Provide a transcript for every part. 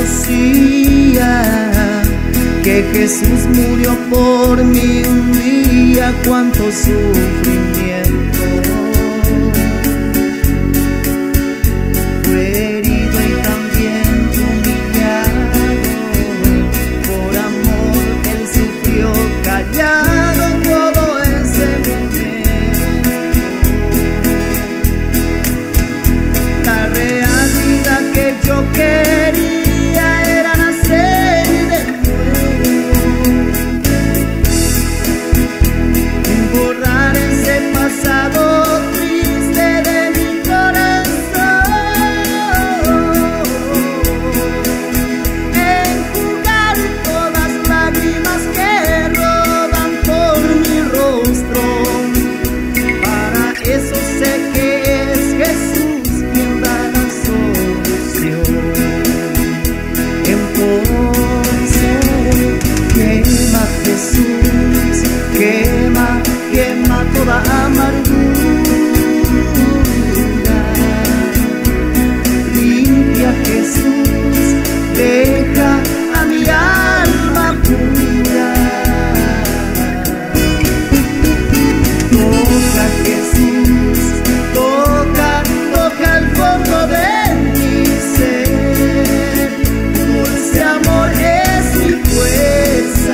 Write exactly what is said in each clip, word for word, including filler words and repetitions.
conocía que Jesús murió por mí un día, cuánto sufrimiento. Fue herido y también humillado, por amor él sufrió callado todo ese momento. La realidad que yo quería era nacer de nuevo, borrar ese pasado triste de mi corazón, enjugar todas lágrimas que rodan por mi rostro. Para eso sé que es Jesús quien da la solución. Entonces quema Jesús, quema, quema toda amargura. Limpia Jesús, deja a mi alma pura. Toca Jesús, toca, toca el fondo de mi ser. Dulce amor es mi fuerza.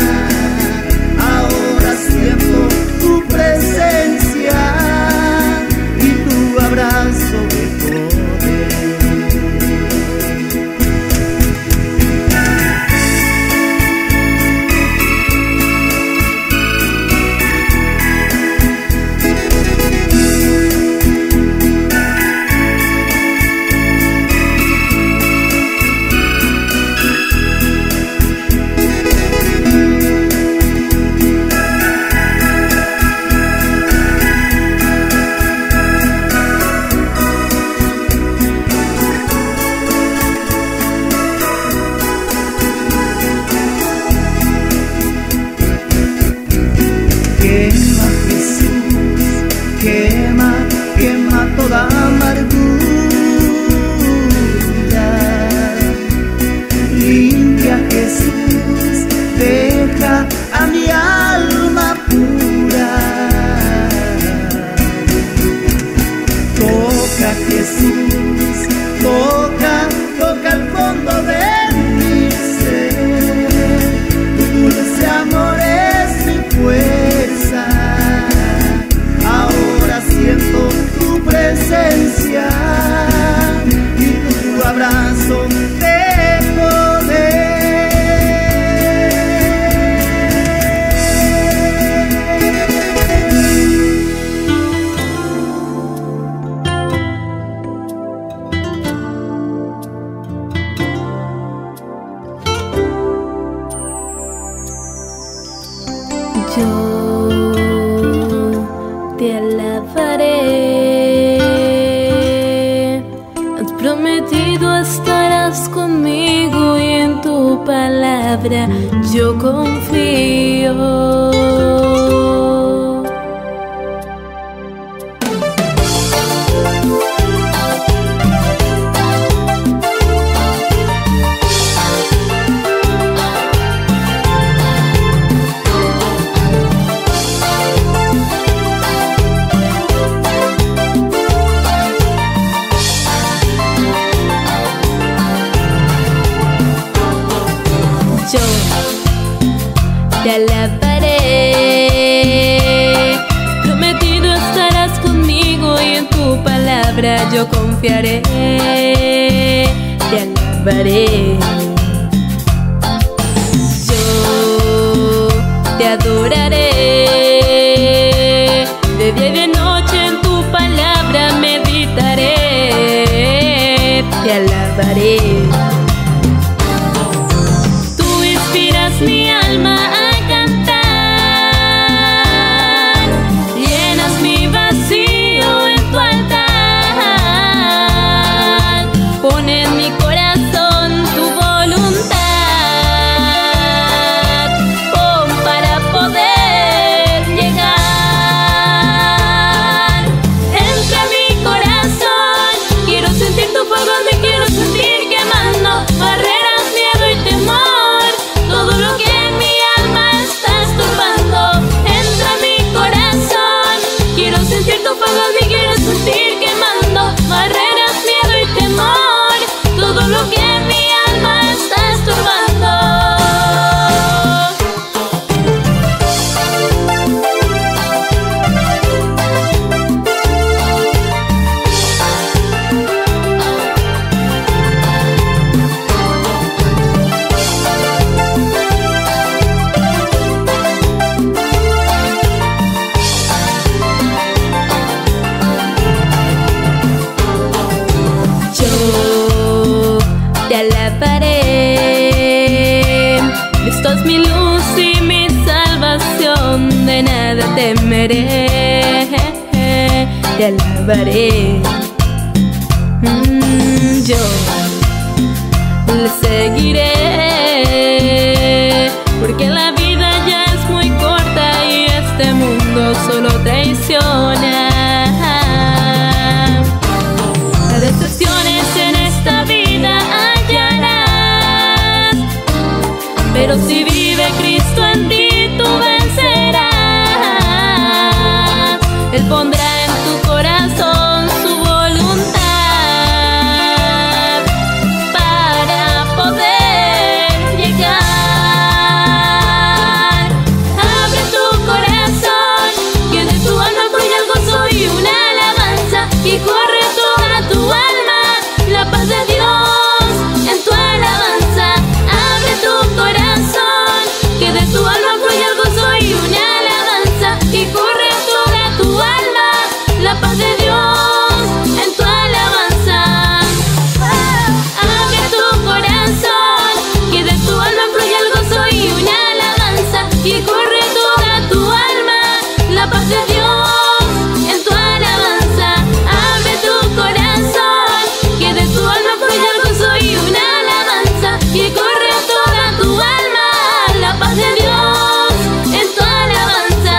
Ahora siento tu presencia y tu abrazo de poder. Quema Jesús, quema, quema toda amargura. Limpia Jesús, deja a mi alma pura. Toca Jesús, toca, toca el fondo de mi ser. Tu dulce amor es mi fuerza. Ahora siento tu presencia y tu abrazo de Yo te alabaré. Has prometido estarás conmigo y en tu palabra yo confío. Yo te alabaré. Prometido estarás conmigo y en tu palabra yo confiaré. Te alabaré. Yo te adoraré. De día y de noche en tu palabra meditaré. Te alabaré. Mi alma a cantar, llenas mi vacío en tu altar, pon en mi corazón tu voluntad, pon para poder llegar. Entra en mi corazón, quiero sentir tu fuego, me quiero sentir quemando barreras. alabaré. Cristo es mi luz y mi salvación, de nada temeré, te alabaré. Mm, yo le seguiré, porque la vida ya es muy corta y este mundo solo traiciona. Las decepciones en esta vida hallarás, pero si vive Cristo en ti, tú vencerás. Él pondrá en tu corazón su voluntad para poder llegar. Abre tu corazón, que de tu alma fluye el gozo y una alabanza, y corre toda tu alma la paz de Dios en tu alabanza. Abre tu corazón, que de tu alma fluye el gozo y una alabanza, y corre toda tu alma la paz de Dios en tu alabanza. Abre tu corazón, que de tu alma fluye el gozo y una alabanza, y corre toda tu alma la paz de Dios en tu alabanza. Abre tu corazón, que de tu alma fluye el gozo y una alabanza, y corre toda tu alma la paz de Dios en tu alabanza.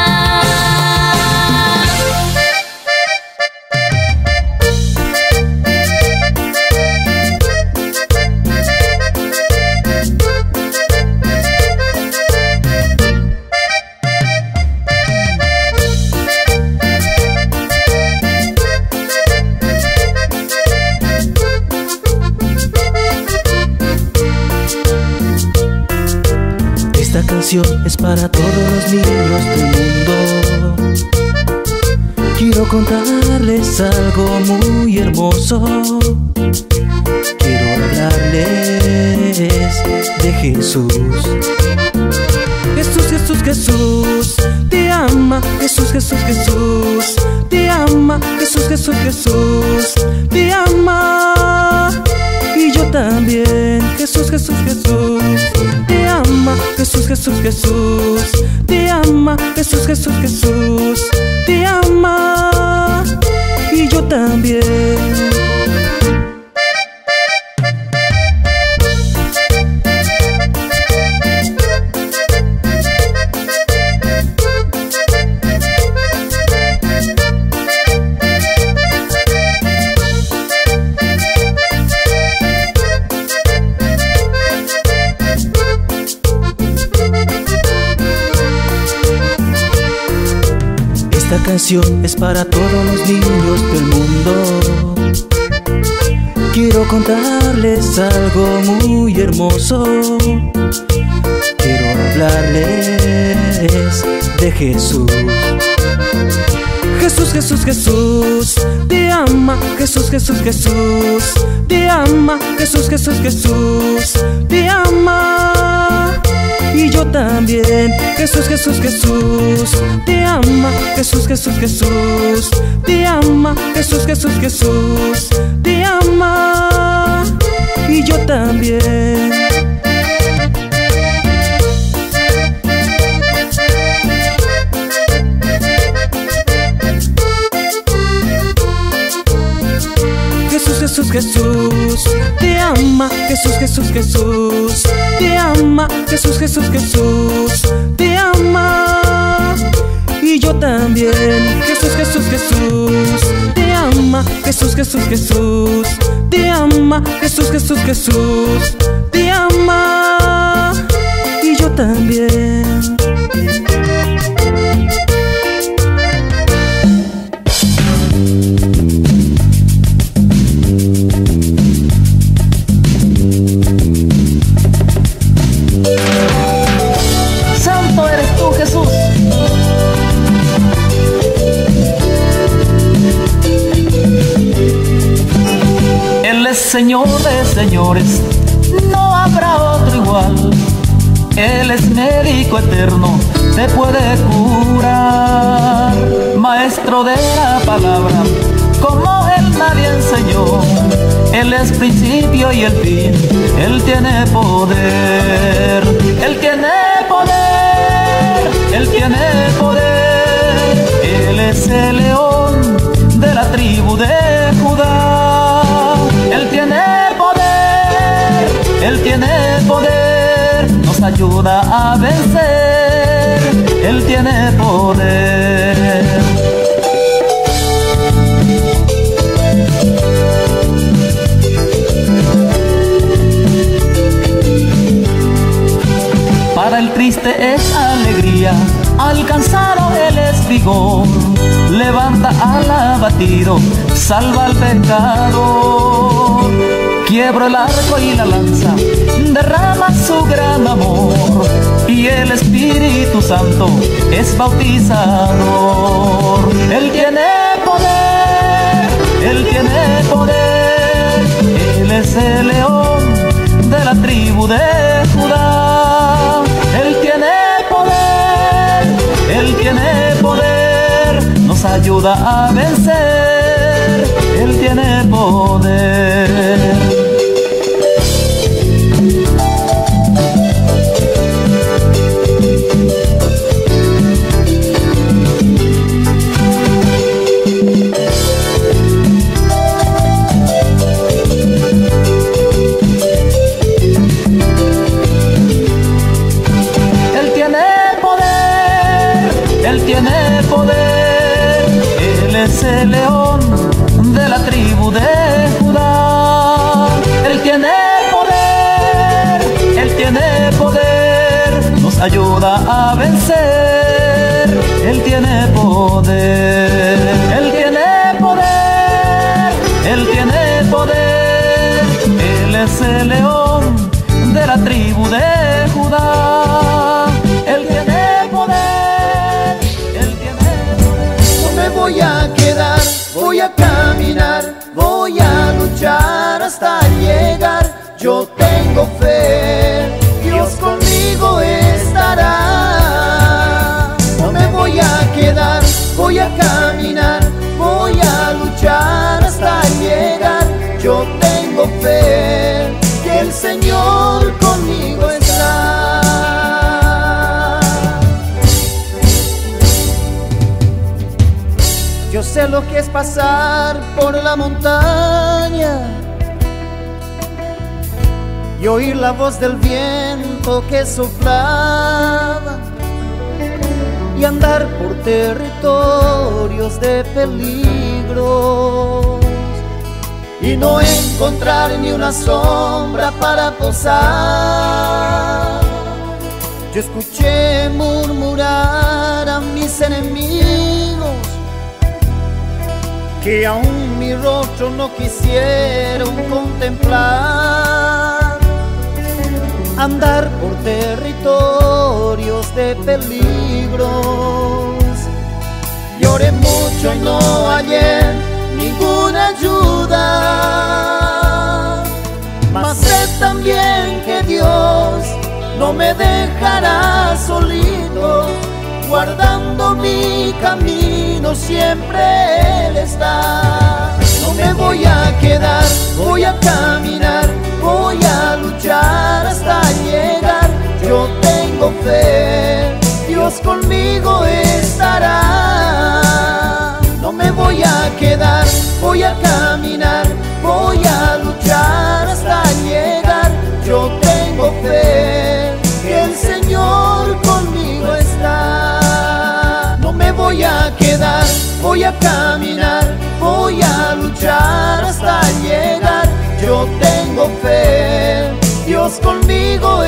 Esta canción es para todos los niños del mundo. Quiero contarles algo muy hermoso. Quiero hablarles de Jesús. Jesús, Jesús, Jesús, te ama. Jesús, Jesús, Jesús, te ama. Jesús, Jesús, Jesús, te ama. Y yo también. Jesús, Jesús, Jesús, te ama. Jesús, Jesús, Jesús, te ama. Jesús, Jesús, Jesús, te ama. Y yo también. Esta canción es para todos los niños del mundo. Quiero contarles algo muy hermoso. Quiero hablarles de Jesús. Jesús, Jesús, Jesús, te ama. Jesús, Jesús, Jesús, te ama. Jesús, Jesús, Jesús, te ama. Y yo también. Jesús, Jesús, Jesús, te ama. Jesús, Jesús, Jesús, te ama. Jesús, Jesús, Jesús, te ama. Y yo también. Jesús, Jesús, Jesús, te ama. Jesús, Jesús, Jesús, te ama. Jesús, Jesús, Jesús, te ama. Y yo también. Jesús, Jesús, Jesús, te ama. Jesús, Jesús, Jesús, te ama. Jesús, Jesús, Jesús, te ama. Y yo también. Santo eres tú, Jesús. Él es Señor de señores, no habrá otro igual. Él es médico eterno, te puede curar. Maestro de la palabra, como Él nadie enseñó. Él es principio y el fin, Él tiene poder, Él tiene poder, Él tiene poder. Él es el león de la tribu de Judá. Él tiene poder, Él tiene poder, nos ayuda a vencer, Él tiene poder. Para el triste es alegría, al cansado Él es vigor. Levanta al abatido, salva al pecador. Quiebra el arco y la lanza, derrama su gran amor, y el Espíritu Santo es bautizador. Él tiene poder, Él tiene poder, Él es el león de la tribu de Judá. Él tiene poder, Él tiene poder, nos ayuda a vencer, Él tiene poder. Es el león de la tribu de Judá. Él tiene poder, Él tiene poder, nos ayuda a vencer, Él tiene poder. Él tiene poder, Él tiene poder, Él es el león de la tribu de Judá. Él tiene poder, Él tiene poder. No me voy a quedar, voy a caminar, voy a luchar hasta llegar. Yo tengo fe, Dios conmigo estará. No me voy a quedar, voy a caminar, voy a luchar hasta llegar. Yo tengo fe, que el Señor conmigo está. Yo sé lo que es pasar por la montaña y oír la voz del viento que soplaba y andar por territorios de peligros y no encontrar ni una sombra para posar. Yo escuché murmurar a mis enemigos que aún mi rostro no quisieron contemplar. Andar por territorios de peligros. Lloré mucho y no hallé ninguna ayuda, mas sé también que Dios no me dejará solito, guardando mi camino siempre Él está. No me voy a quedar, voy a caminar, voy a luchar hasta llegar. Yo tengo fe, Dios conmigo estará. No me voy a quedar, voy a caminar, voy a luchar hasta llegar. Yo tengo fe, que el Señor conmigo está. No me voy a quedar, voy a caminar, voy a luchar hasta llegar. Yo tengo fe, Dios conmigo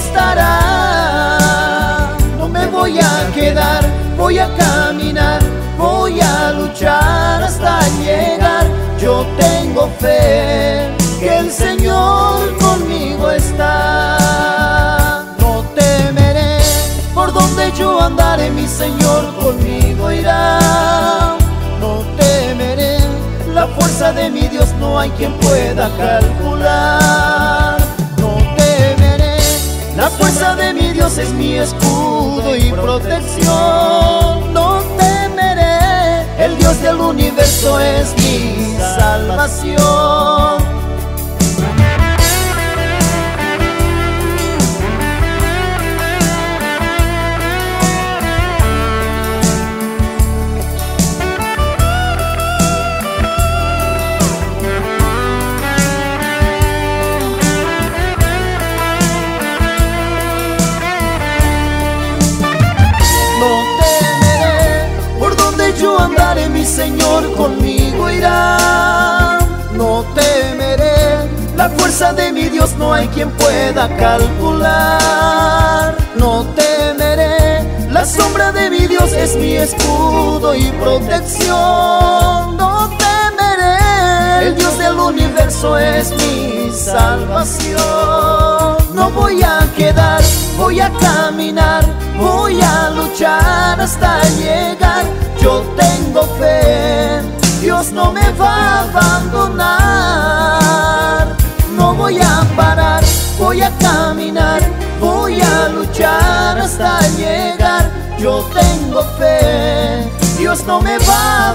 estará. No me voy a quedar, voy a caminar, voy a luchar hasta llegar. Yo tengo fe, que el Señor conmigo está. No temeré, por donde yo andaré, mi Señor conmigo irá. No temeré, la fuerza de mi Dios no hay quien pueda calcular. No temeré, la fuerza de mi Dios es mi escudo y protección. No temeré, el Dios del universo es mi salvación. mi Señor conmigo irá. No temeré, la fuerza de mi Dios no hay quien pueda calcular. No temeré, la sombra de mi Dios es mi escudo y protección. No temeré, el Dios del universo es mi salvación. No voy a quedar, voy a caminar, voy a luchar hasta llegar. Yo tengo fe, Dios no me va a abandonar. No voy a parar, voy a caminar, voy a luchar hasta llegar. Yo tengo fe, Dios no me va a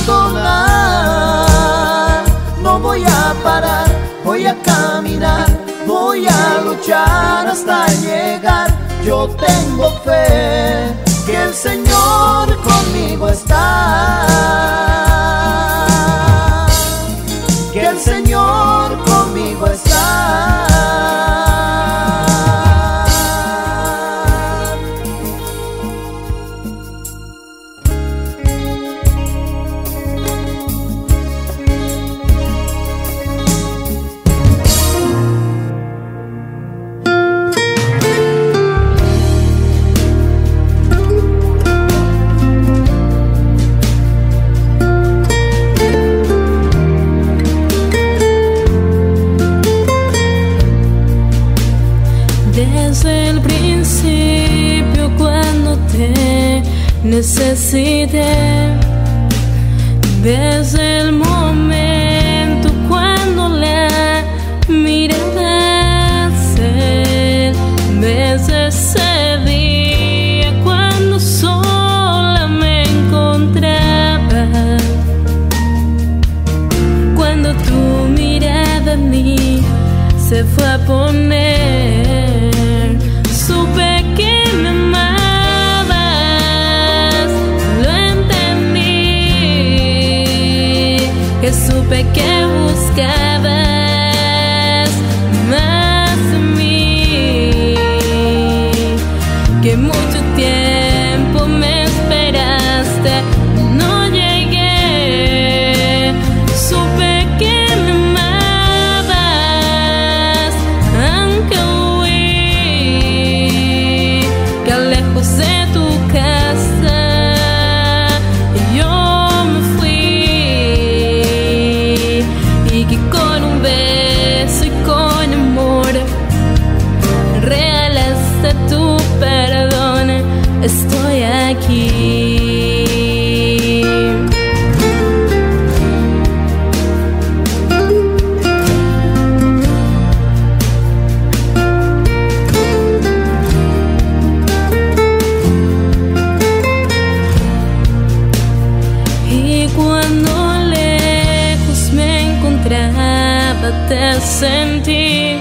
abandonar. No voy a parar, voy a caminar, voy a luchar hasta llegar. Yo tengo fe, que el Señor conmigo está. Que el Señor conmigo está. Necesité, desde el momento cuando la miré nacer, desde ese día cuando sola me encontraba, cuando tu mirada en mí se fue a poner, supe que me amaba. Que supe que buscabas más de mí, que mucho tiempo me esperaste, no llegué. Supe que me amabas, aunque huí, que lejos de tu casa yo me fui. Y que con un beso y con amor regalaste tu perdón, estoy aquí. Y cuando te sentí,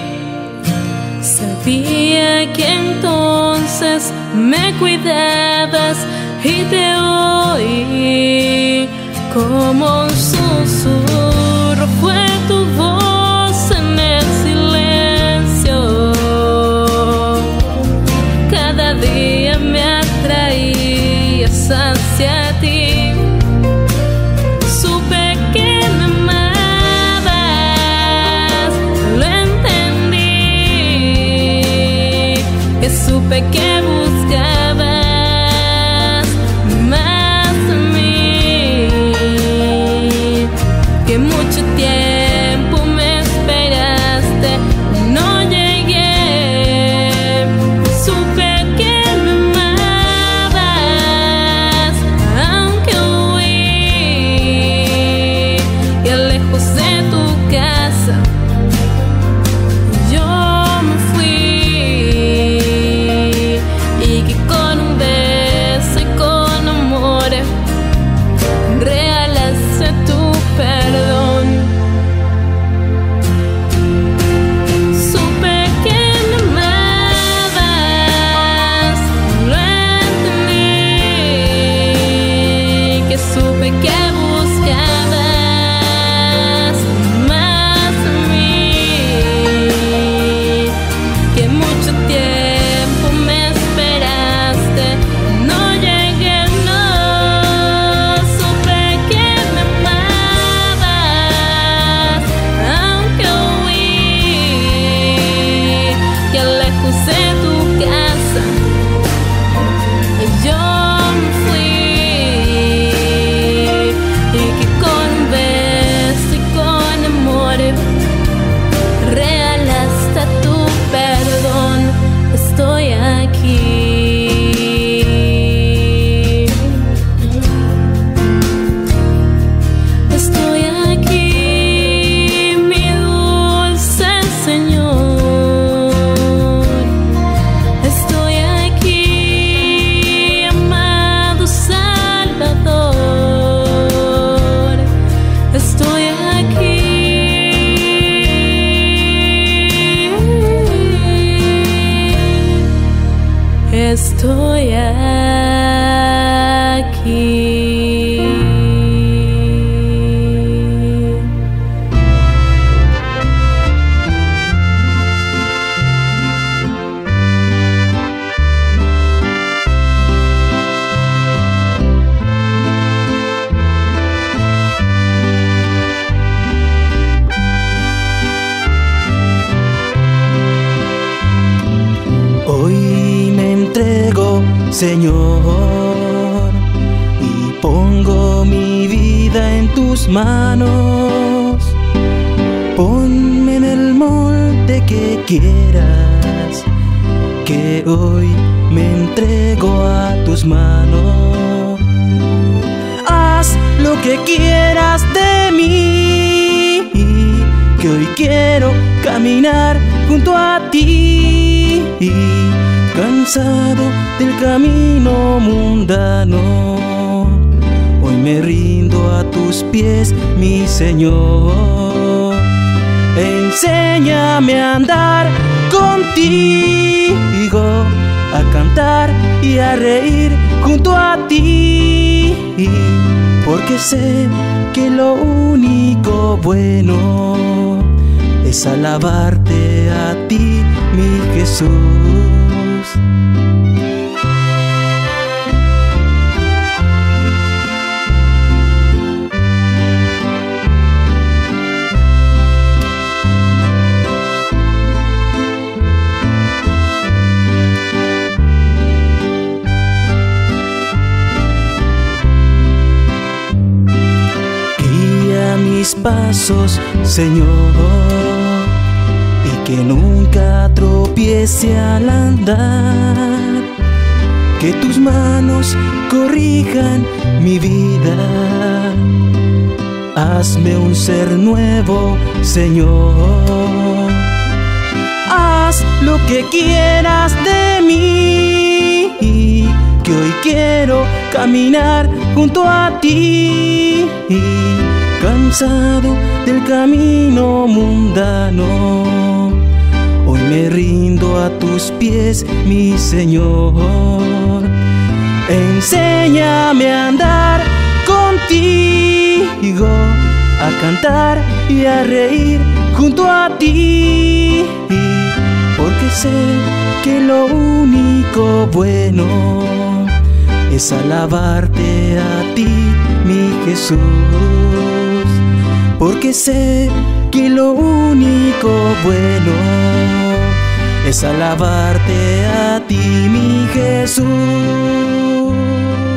sabía que entonces me cuidabas y te oí como un susurro, fue tu voz en el silencio. Cada día me atraías hacia ti. Supe que me supe que buscabas más de mí, que mucho tiempo me esperaste, no llegué. Supe que me amabas, aunque huí, que lejos de tu casa yo me fui. Y que estoy aquí. Hoy me entrego, Señor, y pongo mi vida en tus manos. Ponme en el molde que quieras, que hoy me entrego a tus manos. Haz lo que quieras de mí, que hoy quiero caminar junto a ti, cansado del camino mundano. Hoy me rindo a tus pies, mi Señor. Enséñame a andar contigo, a cantar y a reír junto a ti, porque sé que lo único bueno es alabarte a ti, mi Jesús. Guía mis pasos, Señor, y que nunca tropiece al andar. Que tus manos corrijan mi vida. Hazme un ser nuevo, Señor. Haz lo que quieras de mí, que hoy quiero caminar junto a ti, cansado del camino mundano. Hoy me rindo a tus pies, mi Señor. Enséñame a andar contigo, a cantar y a reír junto a ti, porque sé que lo único bueno es alabarte a ti, mi Jesús. Porque sé que lo único bueno es alabarte a ti, mi Jesús.